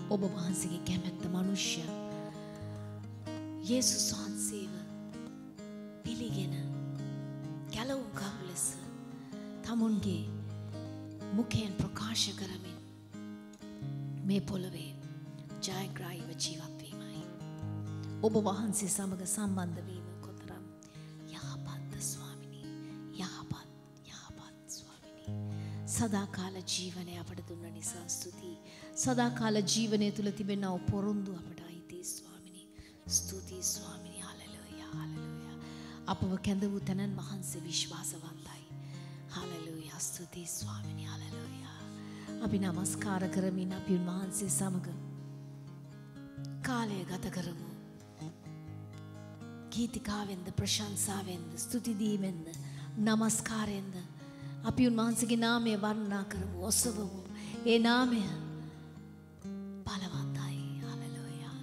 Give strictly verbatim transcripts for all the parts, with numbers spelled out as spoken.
ඔබ වහන්සේගේ කැමැත්ත මනුෂ්‍ය යේසුස් වහන්සේව පිළිගෙන ගැලවුම් කරු ලෙස තමුන්ගේ මුඛයෙන් ප්‍රකාශ කරමින් මේ පොළවේ ජයග්‍රාහීව ජීවත් වීමයි. ඔබ වහන්සේ සමග සම්බන්ධ වීම කොතරම් යහපත්ද ස්වාමිනී. යහපත් යහපත් ස්වාමිනී. සදාකාල ජීවනය අපට දුන්න නිසා ස්තුතියි. සදාකාල ජීවනය තුල තිබෙනා පොරොන්දු අපට අයිති ස්වාමිනී. ස්තුතියි ස්වාමිනී. හලෙලූයා හලෙලූයා. අපව කැඳ වූ තනන් වහන්සේ විශ්වාසවන්තයි. හලෙලූයා. ස්තුතියි ස්වාමිනී. හලෙලූයා. අපි නමස්කාර කරමින් අපි උන්වහන්සේ සමග කාලය ගත කරමු. ගීතිකාවෙන්ද ප්‍රශංසාවෙන්ද ස්තුති දීමෙන්ද නමස්කාරයෙන්ද අපි උන්වහන්සේගේ නාමය වර්ණනා කරමු. ඔසවමු. ඒ නාමය බලවන්තයි. හලෙලූයා.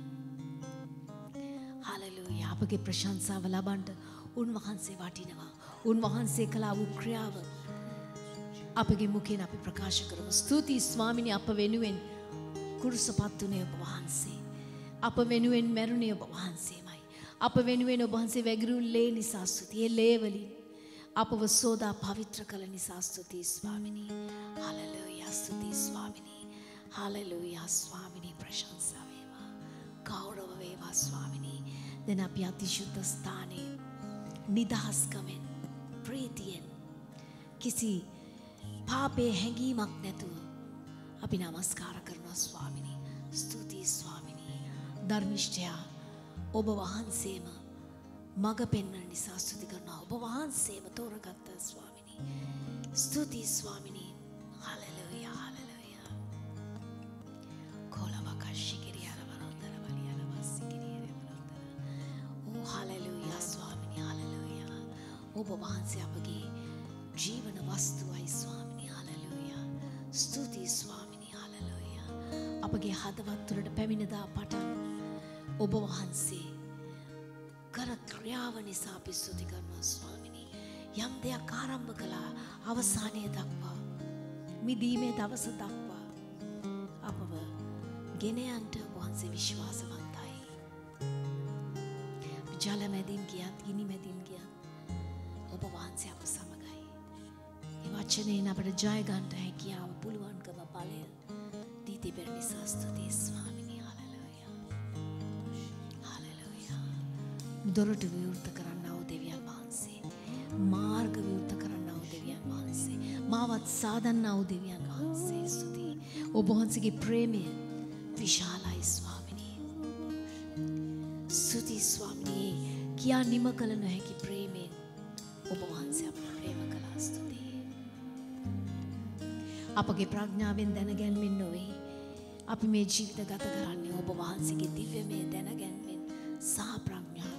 හලෙලූයා. අපගේ ප්‍රශංසාව ලබන්න උන්වහන්සේ වටිනවා. උන්වහන්සේ කළා වූ ක්‍රියාව අපගේ මුඛයෙන් අපි ප්‍රකාශ කරමු. ස්තුතියි ස්වාමිනී. අප වෙනුවෙන් කුරුසපත් වුණේ ඔබ වහන්සේ. අප වෙනුවෙන් මැරුණේ ඔබ වහන්සේමයි. අප වෙනුවෙන් ඔබ වහන්සේ වැගිරුණු ලේ නිසා ස්තුතියි. ඒ ලේ වලින් අපව සෝදා පවිත්‍ර කළ නිසා ස්තුතියි ස්වාමිනී. හලෙලූයා. ස්තුතියි ස්වාමිනී. හලෙලූයා ස්වාමිනී. ප්‍රශංසා වේවා. ගෞරව වේවා ස්වාමිනී. දැන් අපි අතිශුද්ධ ස්ථානයේ නිදහස්කමෙන් ප්‍රීතියෙන් කිසි පාපේ හැඟීමක් නැතුව අපි නමස්කාර කරනවා ස්වාමිනී. ස්තුතියි ස්වාමිනී. ධර්මිෂ්ඨයා ඔබ වහන්සේම මඟ පෙන්වන නිසා ස්තුති කරනවා. ඔබ වහන්සේම තෝරගත්ත ස්වාමිනී. ස්තුතියි ස්වාමිනී. හලෙලූයා හලෙලූයා. කොලවකෂි කිරියර වරොන්දර වලියර වස්සි කිරියර වරොන්දර. ඕ හලෙලූයා ස්වාමිනී. හලෙලූයා. ඔබ වහන්සේ අපගේ ජීවන වස්තුවයි ස්වාමිනී. හලෙලූයා. ස්තුතියි ස්වාමිනී. හලෙලූයා. අපගේ හදවත් තුළට පැමිණදා පටන් ඔබ වහන්සේ කර ක්‍රියාව නිසා අපි ස්තුති කරනවා ස්වාමිනී. යම් දෙයක් ආරම්භ කළා අවසානයේ දක්වා මිදීමේ දවස දක්වා අපව ගෙන යන්නට ඔබ වහන්සේ විශ්වාසවන්තයි. ජල මැදින් ගියත් ගිනි මැදින් ගියත් ඔබ වහන්සේ අප සමගයි. මේ වචනයෙන් අපට ජය ගන්න හැකියාව පුළුවන්කම බලය දී තිබෙන නිසා ස්තුතියි ස්වාමිනී. දොරටු විවෘත කරන්නා වූ දෙවියන් වහන්සේ, මාර්ග විවෘත කරන්නා වූ දෙවියන් වහන්සේ, මාවත් සාදන්නා වූ දෙවියන් වහන්සේ ස්තුතියි. ඔබ වහන්සේගේ ප්‍රේමය විශාලයි ස්වාමිනී. ස්තුතියි ස්වාමිනී. කියා නිම කළ නොහැකි ප්‍රේමයෙන් ඔබ වහන්සේ අපට ප්‍රේම කළා. ස්තුතියි. අපගේ ප්‍රඥාවෙන් දැනගැන්මෙන් නොවේ අපි මේ ජීවිත ගත කරන්නේ ඔබ වහන්සේගේ දිව්‍යමය දැනගැන්මෙන් සහ ප්‍රඥාවෙන්.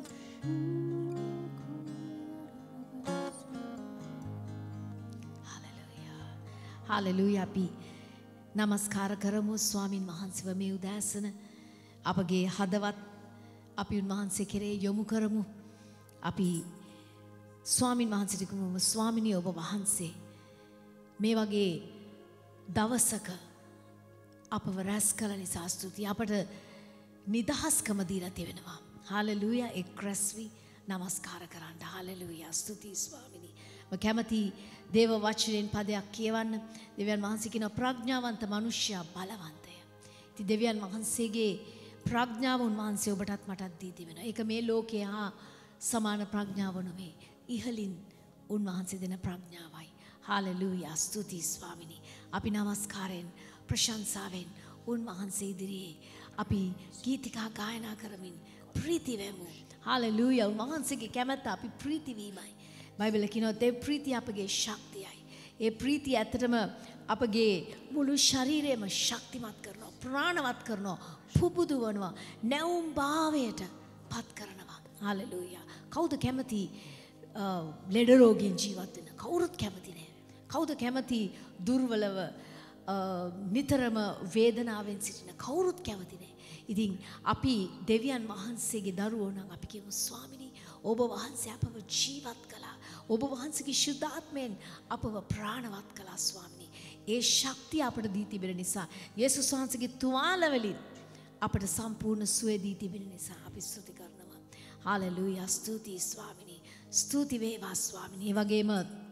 හලෙලූයා. හලෙලූයා. අපි නමස්කාර කරමු ස්වාමින් වහන්සේව මේ උදෑසන අපගේ හදවත් අපි උන්වහන්සේ කෙරේ යොමු කරමු. අපි ස්වාමින් වහන්සේට කියමු ස්වාමිනී ඔබ වහන්සේ මේ වගේ දවසක අපව රැස් කළ නිසා ස්තුතියි. අපට නිදහස්කම දීලා තිබෙනවා. හලෙලූයා. එක් රැස් වී නමස්කාර කරන්න. හලෙලූයා. ස්තුතියි ස්වාමිනී. මම කැමති දේව වචනයෙන් පදයක් කියවන්න. දෙවියන් වහන්සේ කියන ප්‍රඥාවන්ත මනුෂ්‍යයා බලවන්තය. ඉතින් දෙවියන් වහන්සේගේ ප්‍රඥාව උන්වහන්සේ ඔබටත් මටත් දී තිබෙනවා. ඒක මේ ලෝකයේ හා සමාන ප්‍රඥාව නෙවෙයි. ඉහළින් උන්වහන්සේ දෙන ප්‍රඥාවයි. හලෙලූයා. ස්තුතියි ස්වාමිනී. අපි නමස්කාරයෙන් ප්‍රශංසාවෙන් උන්වහන්සේ ඉදිරියේ අපි ගීතිකා ගායනා කරමින් ප්‍රීති වෙමු. හලෙලූයා. උන්වහන්සේගේ කැමැත්ත අපි ප්‍රීති වීමයි. බයිබලයේ කියනවා ඒ ප්‍රීතිය අපගේ ශක්තියයි. ඒ ප්‍රීතිය ඇත්තටම අපගේ මුළු ශරීරයම ශක්තිමත් කරනවා, ප්‍රාණවත් කරනවා, පුබුදුවනවා, නැවුම් භාවයට පත් කරනවා. හලෙලූයා. කවුද කැමති ලෙඩ රෝගීන් ජීවත් වෙන්න? කවුරුත් කැමති නෑ. කවුද කැමති දුර්වලව නිතරම වේදනාවෙන් සිටින? කවුරුත් කැමති නෑ. ඉතින් අපි දෙවියන් වහන්සේගේ දරුවෝ නම් අපි කියමු ස්වාමිනී ඔබ වහන්සේ අපව ජීවත් කළා. ඔබ වහන්සේගේ ශුද්ධාත්මයෙන් අපව ප්‍රාණවත් කළා ස්වාමිනී. ඒ ශක්තිය අපට දී තිබෙන නිසා යේසුස් වහන්සේගේ තුවාල වලින් අපට සම්පූර්ණ සුවය දී තිබෙන නිසා අපි ස්තුති කරනවා. හාලෙලූයා. ස්තුතියි ස්වාමිනී. ස්තුති වේවා ස්වාමිනී. ඒ වගේම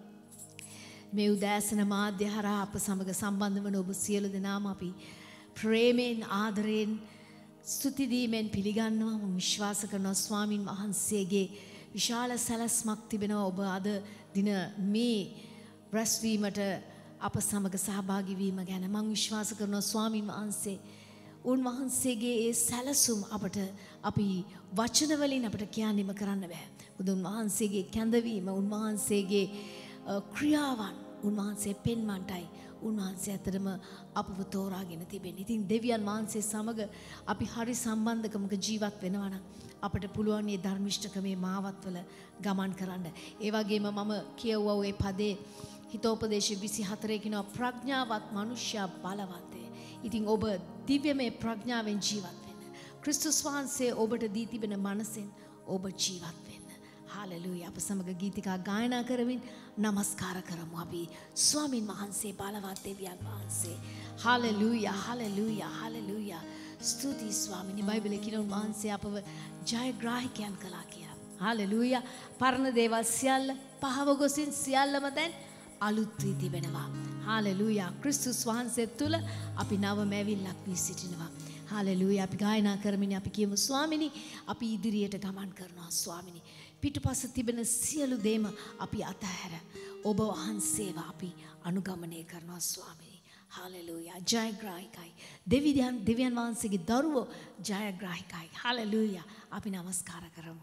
මේ උදෑසන මාධ්‍ය හරහා අප සමග සම්බන්ධ වන ඔබ සියලු දෙනාම අපි ප්‍රේමයෙන් ආදරයෙන් ස්තුති දීමෙන් පිළිගන්නවා. මම විශ්වාස කරනවා ස්වාමින් වහන්සේගේ විශාල සැලැස්මක් තිබෙනවා ඔබ අද දින මේ රැස්වීමට අප සමග සහභාගී වීම ගැන. මම විශ්වාස කරනවා ස්වාමින් වහන්සේ උන්වහන්සේගේ ඒ සැලසුම් අපට අපි වචන වලින් අපට කියන්නෙම කරන්න බෑ. බුදුන් වහන්සේගේ කැඳවීම, උන්වහන්සේගේ ක්‍රියාවන් උන්වහන්සේ පෙන්වන්නටයි උන්වහන්සේ ඇත්තටම අපව තෝරාගෙන තිබෙන්නේ. ඉතින් දෙවියන් වහන්සේ සමග අපි හරි සම්බන්ධකමක ජීවත් වෙනවා නම් අපට පුළුවන් මේ ධර්මිෂ්ඨකමේ මාවත්වල ගමන් කරන්න. ඒ වගේම මම කියවුවා ওই පදේ හිතෝපදේශ විසිහතරේ කියනවා ප්‍රඥාවත් මනුෂ්‍යයා බලවත්ය. ඉතින් ඔබ දිව්‍යමය ප්‍රඥාවෙන් ජීවත් වෙන්න. ක්‍රිස්තුස් වහන්සේ ඔබට දී තිබෙන මනසෙන් ඔබ ජීවත් වෙන්න. හාලෙලූයා. අප සමග ගීතිකා ගායනා කරමින් නමස්කාර කරමු අපි ස්වාමින් වහන්සේ බලවත් දෙවියන් වහන්සේ. හාලෙලූයා හාලෙලූයා හාලෙලූයා. ස්තුතියි ස්වාමිනී. බයිබලයේ කියන වහන්සේ අපව ජයග්‍රාහකයන් කළා කියලා. හාලෙලූයා. පරණ දේවල් සියල්ල පහව ගොසින් සියල්ලම දැන් අලුත් වී තිබෙනවා. හාලෙලූයා. ක්‍රිස්තුස් වහන්සේ තුල අපි නව මැවිල්ලක් වී සිටිනවා. හාලෙලූයා. අපි ගායනා කරමින් අපි කියමු ස්වාමිනී අපි ඉදිරියට ගමන් කරනවා ස්වාමිනී. පිටුපස තිබෙන සියලු දේම අපි අතහැර ඔබ වහන්සේව අපි අනුගමනය කරනවා ස්වාමිනී. හාලෙලූයා. ජයග්‍රාහකයි. දෙවියන් දෙවියන් වහන්සේගේ දරුවෝ ජයග්‍රාහකයි. හාලෙලූයා. අපි නමස්කාර කරමු.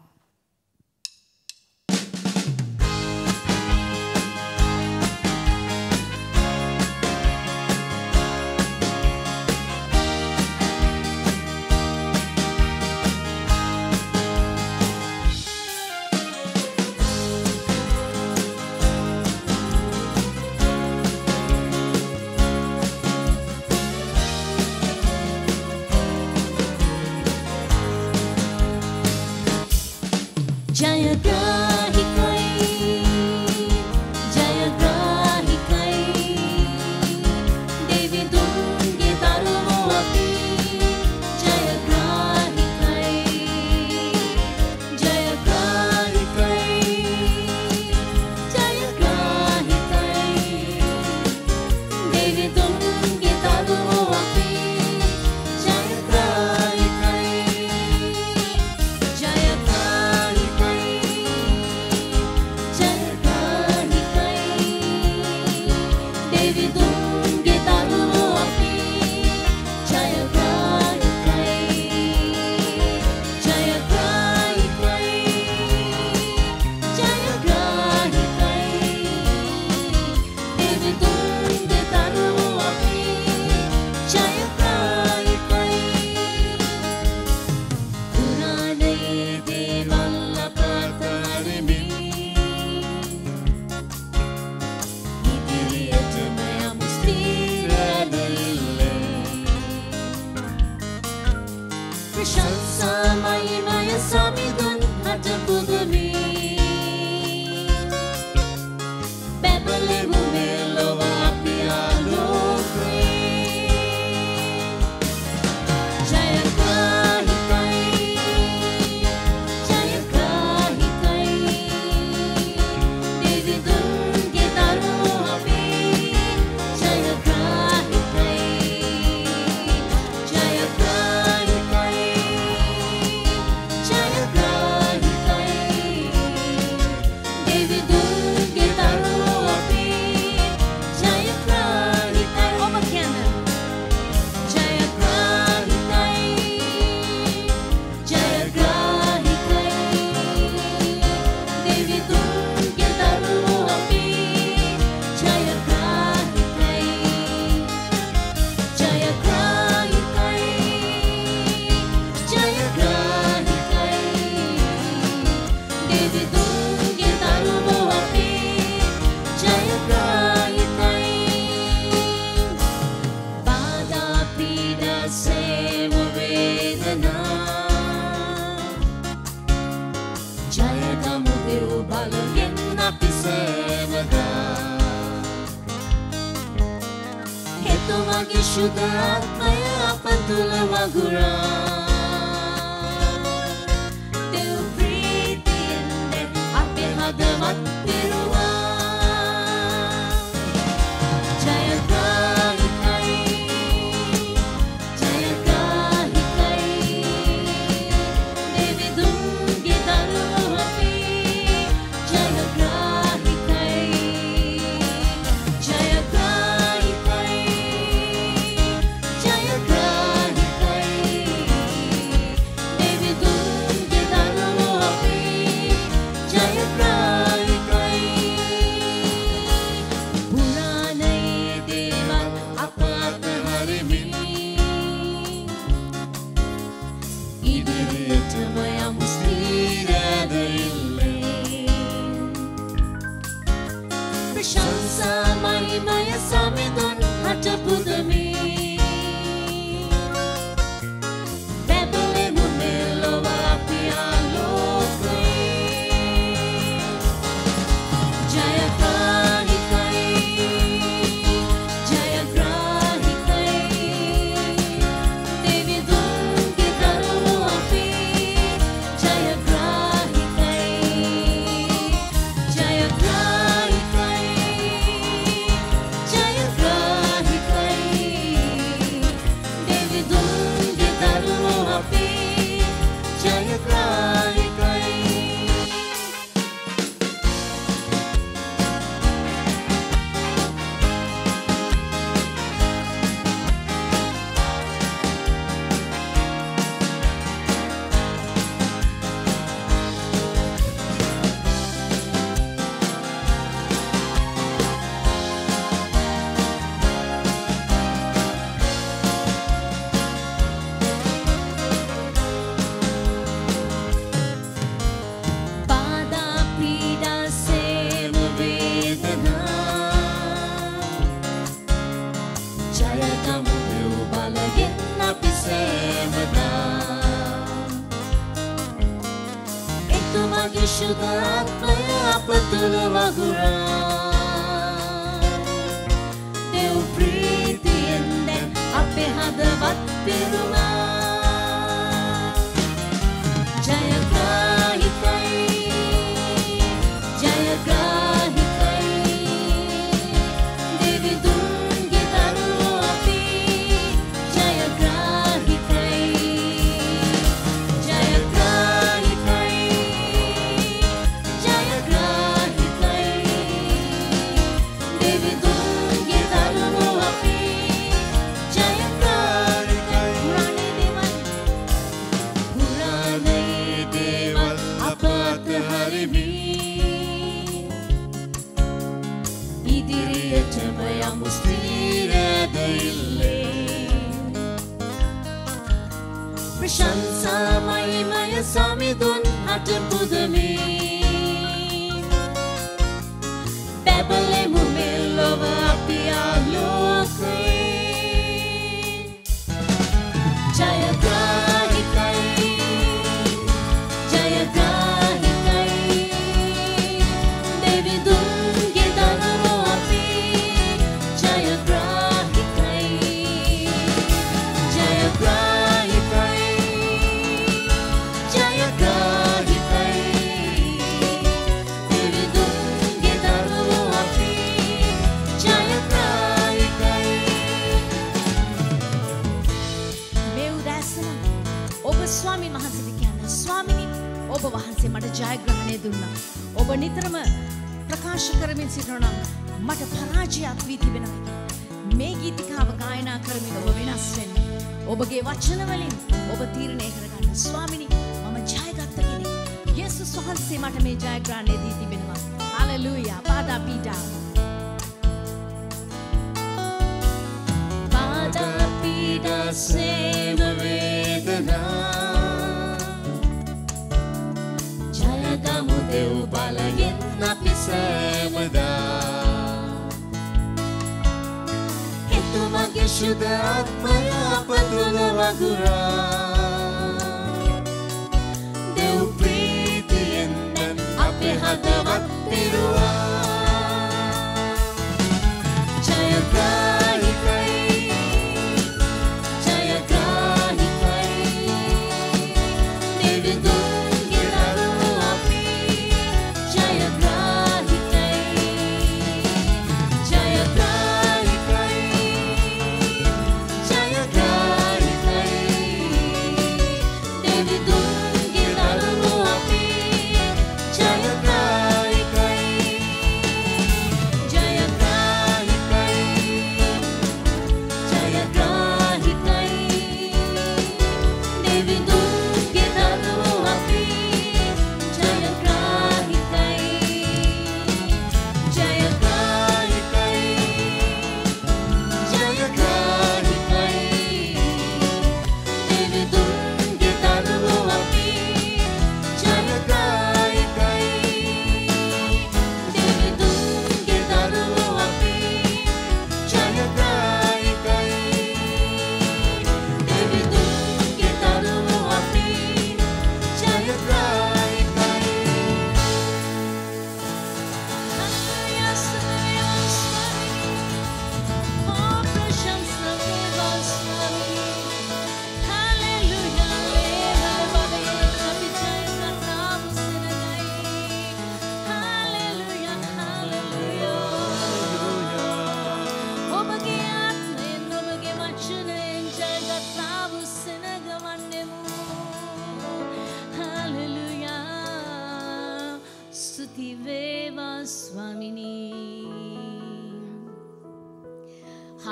Jaya එතුමගේ ශුද්ධ ආත්මය අප තුල වගුරා දෙව් ප්‍රීතියෙන් අපේ හදවත් පිරුවා Jaya Grahikai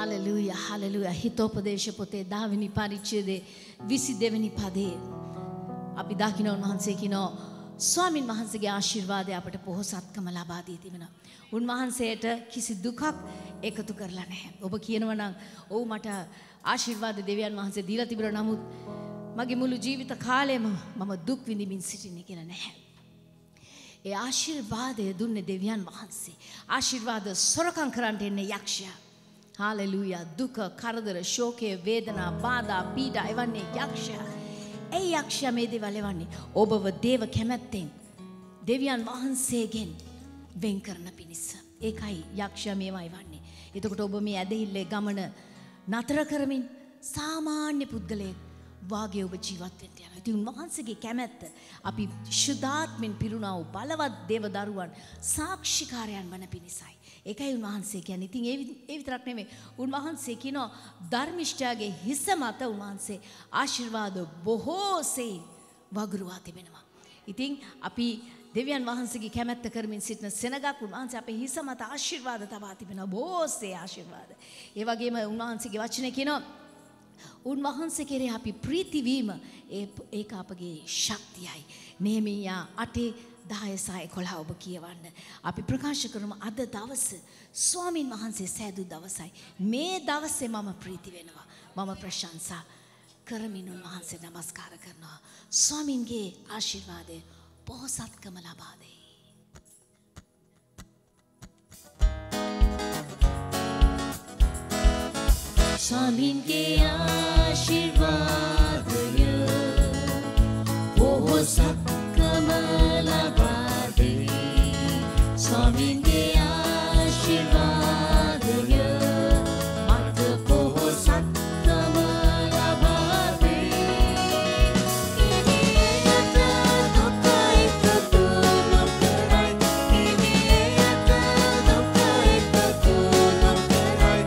හාලෙලූයා හාලෙලූයා හිතෝපදේශ පොතේ දහ වෙනි පරිච්ඡේදයේ විසි දෙවෙනි පදයේ අපි දකින්න උන්වහන්සේ කියනවා ස්වාමින් වහන්සේගේ ආශිර්වාදය අපට පොහොසත්කම ලබා දී තිබෙනවා. උන්වහන්සේට කිසි දුකක් එකතු කරලා නැහැ. ඔබ කියනවා නම් ඔව් මට ආශිර්වාද දෙවියන් වහන්සේ දීලා තිබුණා නමුත් මගේ මුළු ජීවිත කාලෙම මම දුක් විඳින්මින් සිටින්නේ කියලා නැහැ. ඒ ආශිර්වාදය දුන්නේ දෙවියන් වහන්සේ. ආශිර්වාද සොරකම් කරන්න එන්නේ යක්ෂයා. හාලෙලූයා දුක කරදර ශෝකය වේදනා බාධා පීඩා එවන්නේ යක්ෂයා. ඒ යක්ෂයා මේ දේවල් එවන්නේ ඔබව දේව කැමැත්තෙන් දෙවියන් වහන්සේගෙන් වෙන් කරන පිණිස. ඒකයි යක්ෂයා මේවා එවන්නේ. එතකොට ඔබ මේ ඇදහිල්ලේ ගමන නතර කරමින් සාමාන්‍ය පුද්ගලයෙක් වාගේ ඔබ ජීවත් වෙන්න යනවා. ඉතින් උන්වහන්සේගේ කැමැත්ත අපි ශුද්ධාත්මෙන් පිරුණා වූ බලවත් දේව දරුවන් සාක්ෂිකාරයන් වන පිණිසයි. ඒකයි උන්වහන්සේ කියන්නේ. ඉතින් ඒ විතරක් නෙමෙයි. උන්වහන්සේ කියනවා ධර්මිෂ්ඨයාගේ හිස මත උන්වහන්සේ ආශිර්වාද බොහෝසෙයින් වගුරුවා තිබෙනවා. ඉතින් අපි දෙවියන් වහන්සේගේ කැමැත්ත කරමින් සිටින සෙනගක් උන්වහන්සේ අපේ හිස මත ආශිර්වාද තබා තිබෙනවා. බොහෝසේ ආශිර්වාද. ඒ වගේම උන්වහන්සේගේ වචනේ කියනවා උන්වහන්සේ කෙරේ අපි ප්‍රීති වීම ඒක අපගේ ශක්තියයි. නෙහෙමියා අටේ දහය සහ එකොළහ ඔබ කියවන්න. අපි ප්‍රකාශ කරමු අද දවස ස්වාමින් වහන්සේ සෑදු දවසයි. මේ දවසේ මම ප්‍රීති වෙනවා. මම ප්‍රශංසා කරමින් උන්වහන්සේ නමස්කාර කරනවා. ස්වාමින්ගේ ආශිර්වාදය පොහොසත්කම ලබා දෙයි. ස්වාමින්ගේ ආශිර්වාදය පොහොසත්කම ලබා දෙයි. ස්වාමින්ගේ ආශිර්වාදය මට පොහොසත්කම ලබා දෙයි. ඉනියට දුක එකතු නොකරයි. ඉනියට දුක එකතු නොකරයි.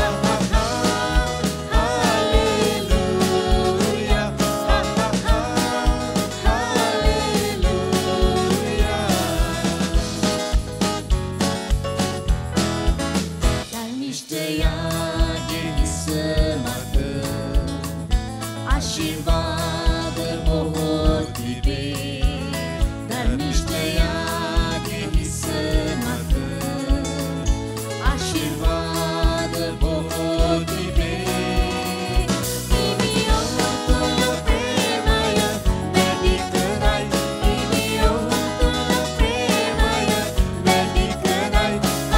ආශිර්වාද බොහෝ තිබේ. ධර්මිෂ්ඨයාගේ හිස මත ආශිර්වාද බොහෝ තිබේ. හිමියෝ තුල ප්‍රේමය වැඩි කරයි. හිමියෝ තුල ප්‍රේමය වැඩි කරයි.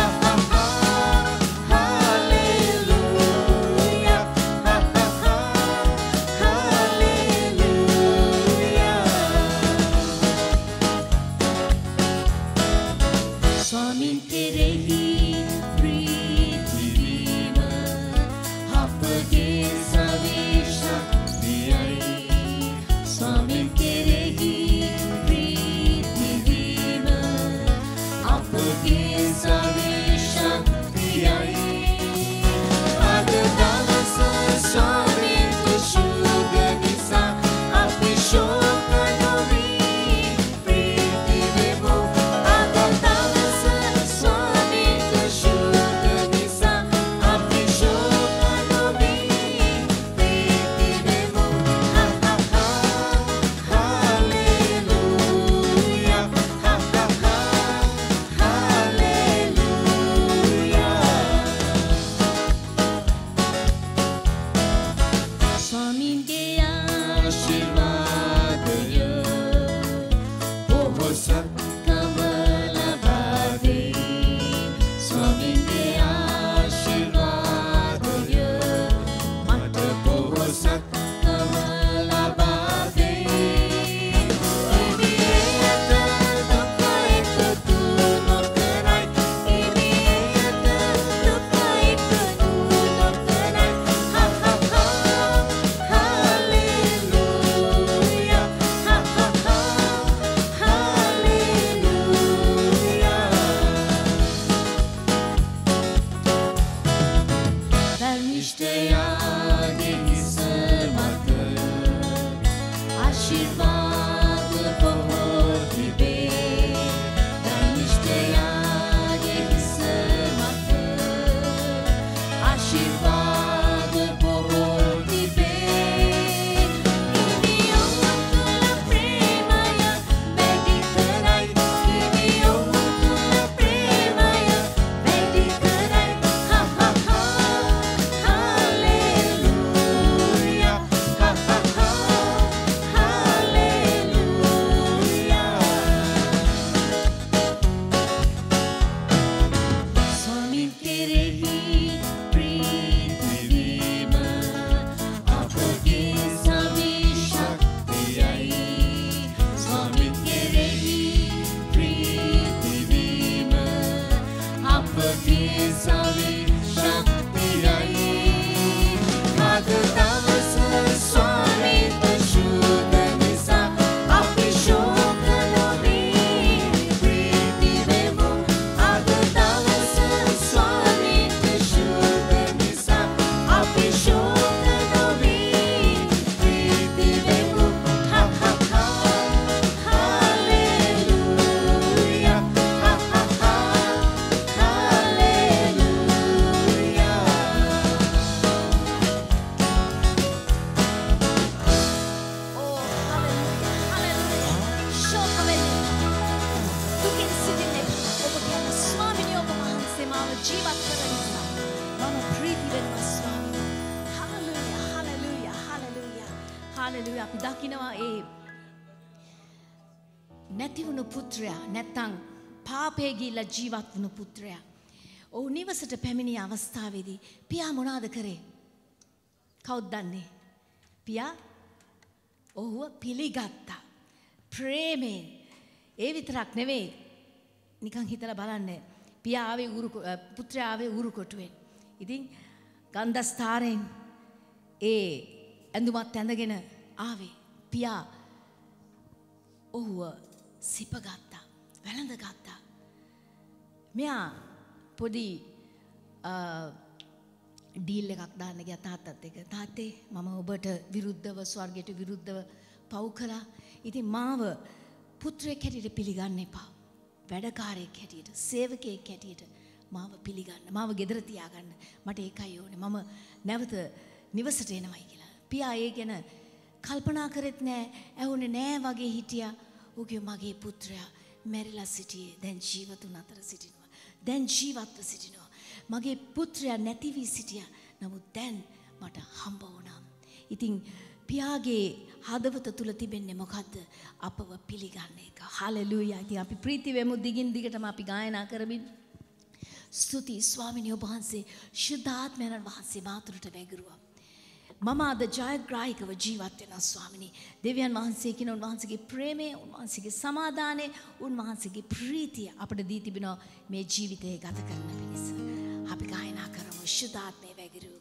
ස්වාමින් කෙරෙහි ප්‍රීති වීම අපගේ සවිශක්තියයි. ස්වාමින් කෙරෙහි ප්‍රීති වීම අපගේ සවිශක්තියයි. අද දවස ස්වාමින්ට ශුභ නිසා අපි ශෝක නොවී ප්‍රීති වෙමු. අද දවස ස්වාමින්ට ශුභ නිසා අපි ශෝක නොවී ප්‍රීති වෙමු. Hallelujah hallelujah. ස්වාමින්ගේ ආශිර්වාදය පොහොසත්කම ලබා දෙයි. ස්වාමින්ගේ ආශිර්වාදය මට පොහොසත්කම ලබා දෙයි. ඉනියට දුක එකතු නොකරයි. ඉනියට දුක එකතු නොකරයි. Hallelujah hallelujah. ධර්මිෂ්ඨයාගේ හිස මත ආශිර්වාද බොහෝ තිබේ. ධර්මිෂ්ඨයාගේ හිස මත ආශිර්වාද හාලෙලූයා අපි දකිනවා ඒ නැති වුණු පුත්‍රයා නැත්තම් පාපේ ගිහිල්ලා ජීවත් වුණු පුත්‍රයා ඔහු නිවසට පැමිණි අවස්ථාවේදී පියා මොනවාද කරේ? කවුද දන්නේ? පියා ඔහුව පිළිගත්තා. ප්‍රේමයෙන්. ඒ විතරක් නෙවෙයි. නිකන් හිතලා බලන්න. පියා ආවේ උරු පුත්‍රයා ආවේ උරු කොටුවෙන්. ඉතින් ගන්ධස්තරයෙන් ඒ ඇඳුමත් ඇඳගෙන ආවේ. පියා ඔහුව සිපගත්තා. වැළඳගත්තා. මෙයා පොඩි ඩීල් එකක් දාන්න ගියා තාත්තත් එක්ක. තාත්තේ මම ඔබට විරුද්ධව ස්වර්ගයට විරුද්ධව පව් කළා. ඉතින් මාව පුත්‍රයෙක් හැටියට පිළිගන්න එපා. වැඩකාරයෙක් හැටියට, සේවකයෙක් හැටියට මාව පිළිගන්න. මාව ගෙදර තියාගන්න. මට ඒකයි ඕනේ. මම නැවත නිවසට එනවයි කියලා. පියා ඒ ගැන කල්පනා කරෙත් නෑ. ඇහුනේ නෑ වගේ හිටියා. ඌගේ මගේ පුත්‍රයා මැරිලා සිටියේ. දැන් ජීවතුන් අතර සිටිනවා. දැන් ජීවත්ව සිටිනවා. මගේ පුත්‍රයා නැති වී සිටියා. නමුත් දැන් මට හම්බ වුණා. ඉතින් පියාගේ හදවත තුල තිබෙන්නේ මොකද්ද? අපව පිළිගන්න එක. හලෙලූයා. ඉතින් අපි ප්‍රීති වෙමු දිගින් දිගටම අපි ගායනා කරමින්. ස්තුති ස්වාමිනී ඔබ වහන්සේ ශුද්ධාත්මයන් වහන්සේ මාතුරට වැගිරුවා. මම අද ජයග්‍රාහිකව ජීවත් වෙනවා ස්වාමිනී. දෙවියන් වහන්සේ කියන උන්වහන්සේගේ ප්‍රේමය, උන්වහන්සේගේ සමාදානය, උන්වහන්සේගේ ප්‍රීතිය අපට දී තිබෙනවා මේ ජීවිතය ගත කරන පිණිස. අපි ගායනා කරමු ශුද්ධාත්මය වැගිරුවා.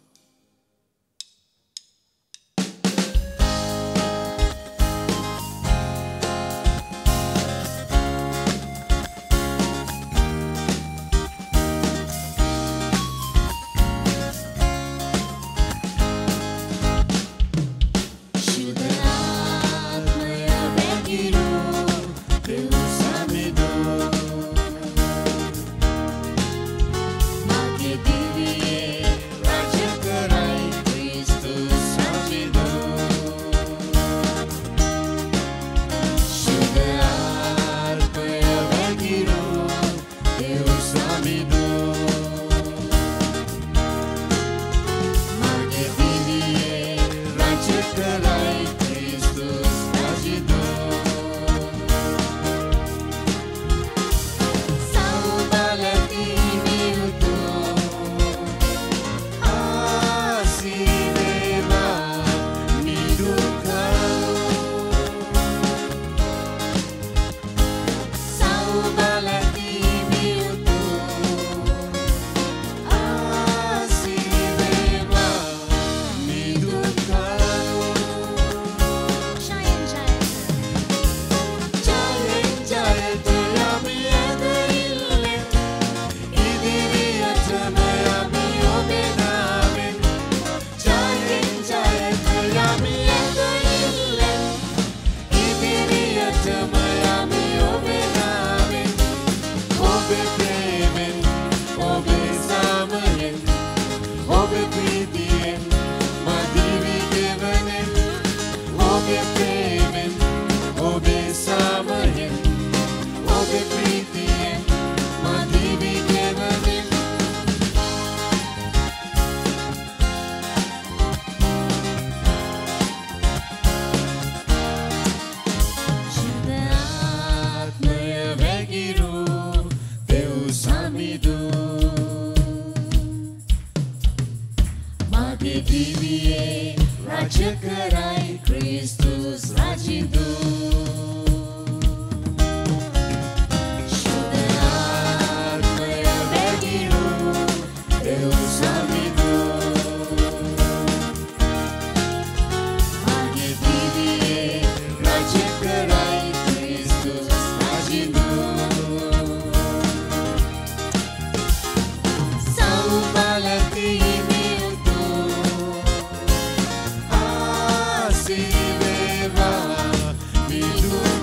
See,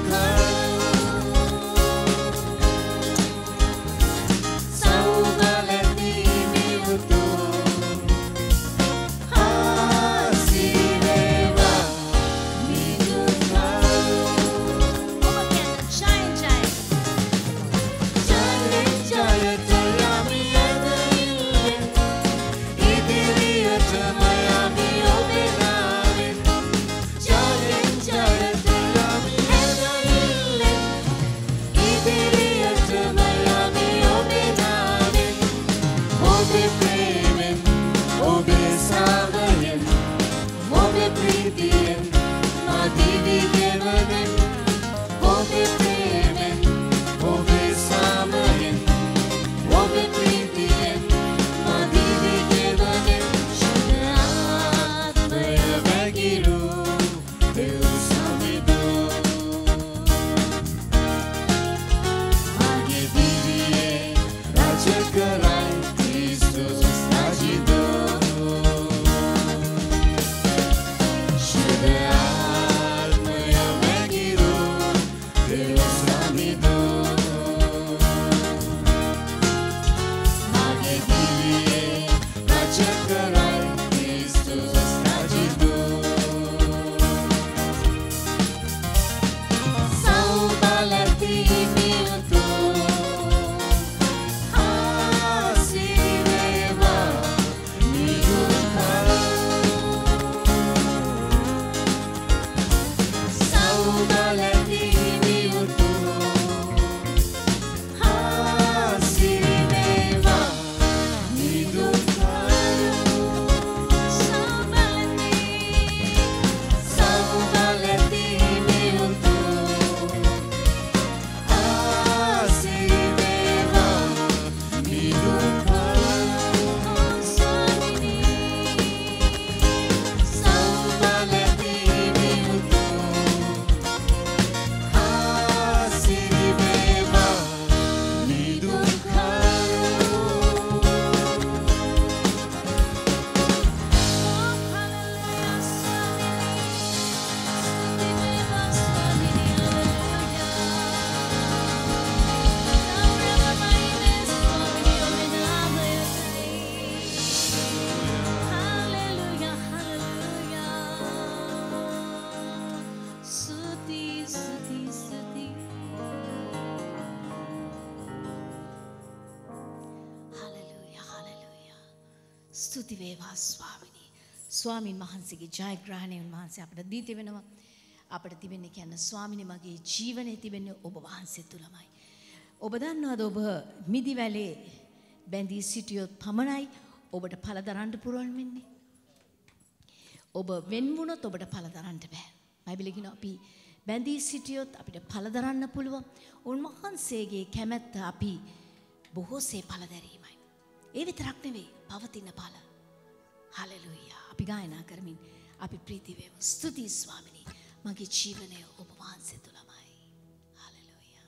ස්තුති වේවා ස්වාමිනී. ස්වාමින් වහන්සේගේ ජයග්‍රහණය උන්වහන්සේ අපට දී තිබෙනවා. අපට තිබෙන්නේ කියන්නේ ස්වාමිනේ මගේ ජීවනයේ තිබෙන්නේ ඔබ වහන්සේ තුලමයි. ඔබ දන්නවද ඔබ මිදි වැලේ බැඳී සිටියොත් පමණයි ඔබට ඵල දරන්න පුරුවන් වෙන්නේ. ඔබ වෙන් වුණොත් ඔබට ඵල දරන්න බෑ. බයිබලයේ කියනවා අපි බැඳී සිටියොත් අපිට ඵල දරන්න පුළුවන්. උන්වහන්සේගේ කැමැත්ත අපි බොහෝසේ ඵල දැරීමයි. ඒ විතරක් නෙවෙයි පවතින ඵල. හලෙලූයා. අපි ගායනා කරමින් අපි ප්‍රීති වේමු. ස්තුතියි ස්වාමිනී. මගේ ජීවනය ඔබ වහන්සේ තුලමයි. හලෙලූයා.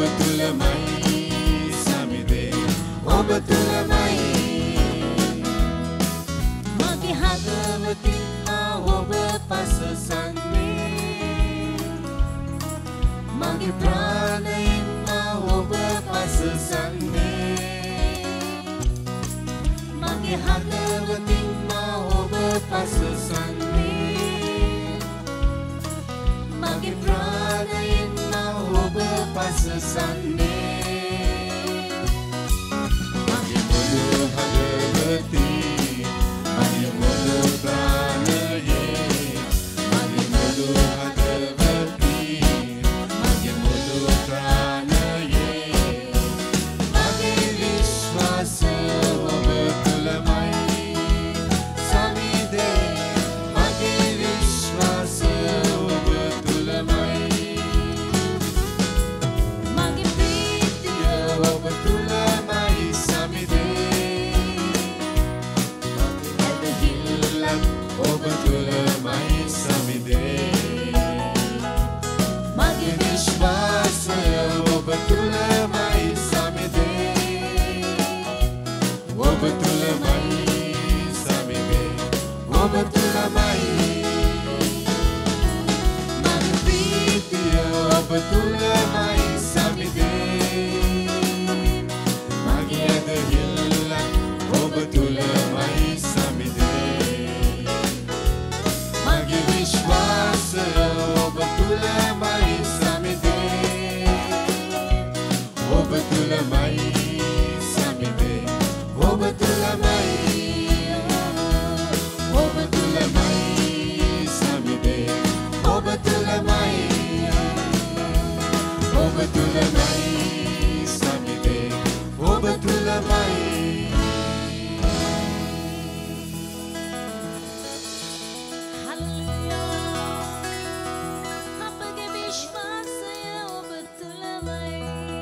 තුලමයි සමිදේ ඔබ තුලමයි මගේ හදවතින් මා ඔබ පසසන්නේ මගේ ප්‍රාණයෙන් මා ඔබ පසසන්නේ මගේ හදවතින් මා ඔබ පසසන්නේ මගේ ප්‍රාණයෙන් මා ඔබ පසසන්නේ මගේ මුළු හදවතින් මගේ මුළු ප්‍රාණයෙන් මගේ මුළු හදවතින් මගේ මුළු ප්‍රාණයෙන් මගේ විශ්වාසය ඔබ තුලමයි සමිදේ මගේ විශ්වාසය ඔබ තුලමයි මගේ ප්‍රීතිය ඔබ තුලමයි සමිදේ මගේ ඇදහිල්ලක් ඔබ තුලමයි සමිදේ මගේ විශ්වාසය ඔබ තුලමයි සමිදේ ඔබ තුලමයි සමිදේ ඔබ තුලමයි මගේ ප්‍රීතිය ඔබ තුලමයි සමිදේ මගේ ඇදහිල්ලක් ඔබ තුලමයි සමිදේ මගේ විශ්වාසය ඔබ තුලමයි සමිදේ ඔබ තුලමයි සමිදේ ඔබ තුලමයි ඔබ තුලමයි සමිදේ ඔබ තුලමයි ඔබ තුලමයි සමිදේ ඔබ තුලමයි අපගේ විශ්වාසය ඔබ තුලමයි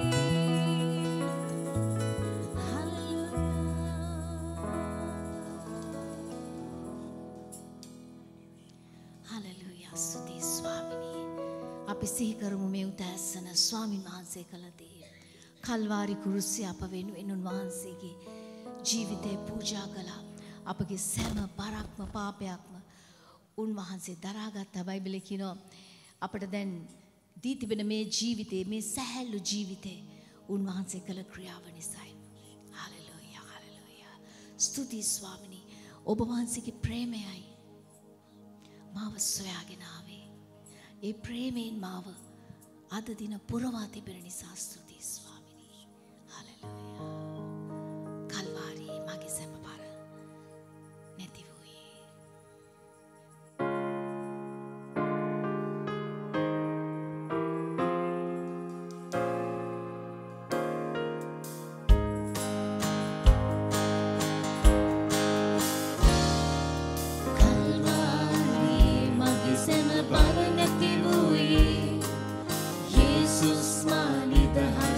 හලෙලූයා ස්තුතියි ස්වාමිනී අපි සිහි කරමු මේ උදෑසන ස්වාමින් වහන්සේ කළ දේ කල්වාරි කුරුසිය අප වෙනුවෙන් උන්වහන්සේගේ ජීවිතේ පූජා කළා අපගේ සෑම බරක්ම පාපයක්ම උන්වහන්සේ දරාගත්ත බයිබලයේ කියනවා අපිට දැන් දී තිබෙන මේ ජීවිතේ මේ සැහැල්ලු ජීවිතේ උන්වහන්සේ කළ ක්‍රියාව නිසායි හලෙලූයා හලෙලූයා ස්තුතියි ස්වාමිනී ඔබ වහන්සේගේ ප්‍රේමයයි මාව සොයාගෙන ආවේ ඒ ප්‍රේමයෙන් මාව අද දින පුරවා තිබෙන නිසා ස්තුතියි ස්වාමිනී හලෙලූයා කල්වාරියේ මගේ සැප බර නැති වූයේ කල්වාරියේ මගේ සැම බර නැති වූයේ යේසුස් මා නිදහස්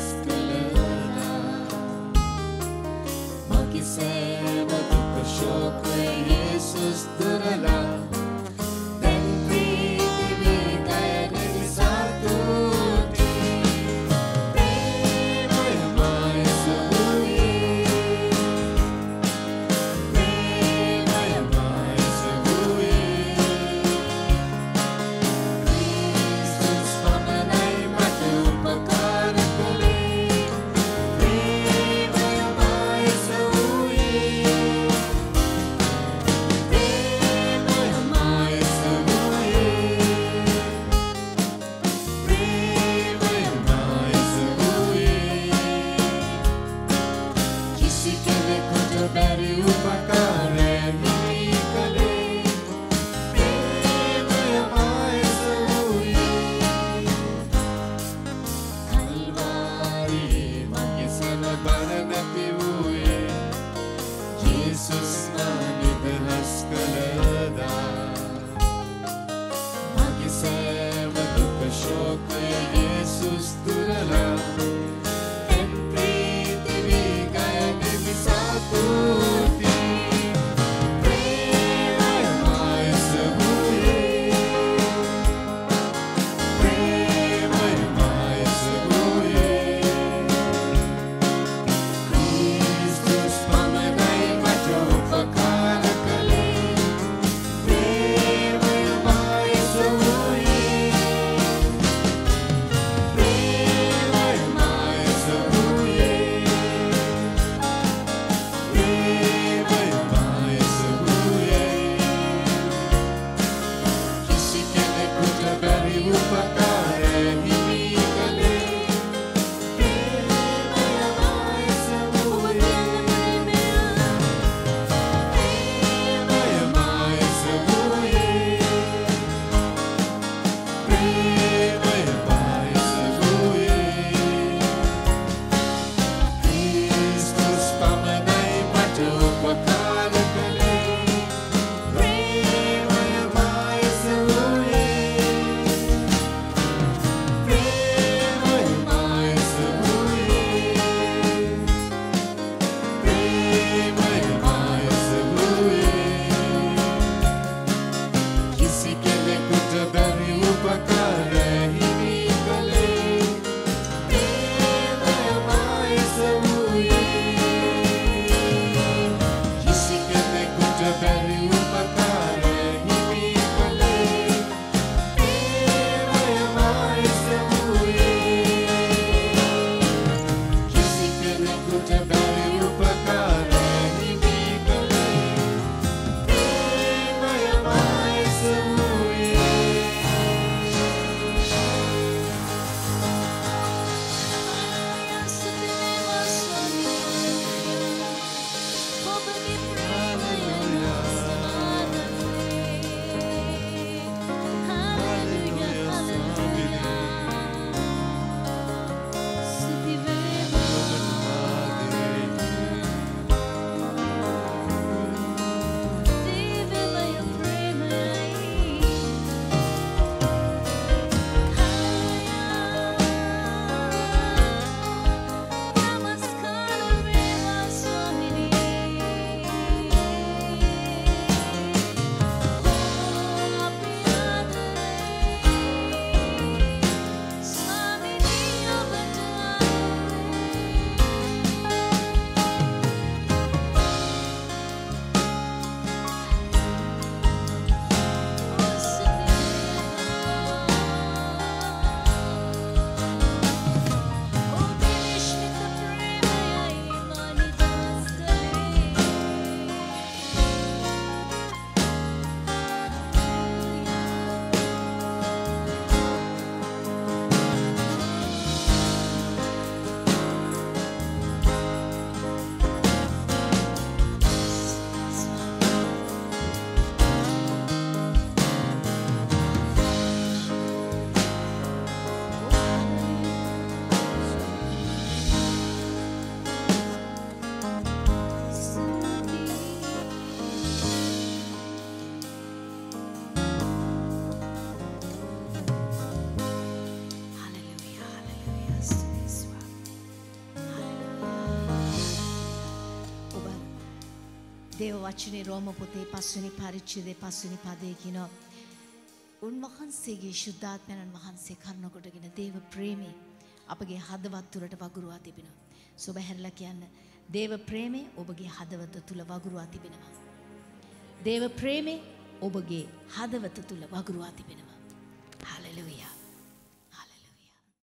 දේව වචනේ රෝම පොතේ පස්වෙනි පරිච්ඡේදයේ පස්වෙනි පදයේ කියනවා උන්වහන්සේගේ ශුද්ධාත්මයන් වහන්සේ කරුණ කොටගෙන දේව ප්‍රේමේ අපගේ හදවත් තුළට වගුරුවා තිබෙනවා. සොබ හැරලා කියන්න දේව ප්‍රේමේ ඔබගේ හදවත තුළ වගුරුවා තිබෙනවා. දේව ප්‍රේමේ ඔබගේ හදවත තුළ වගුරුවා තිබෙනවා. හලෙලූයා.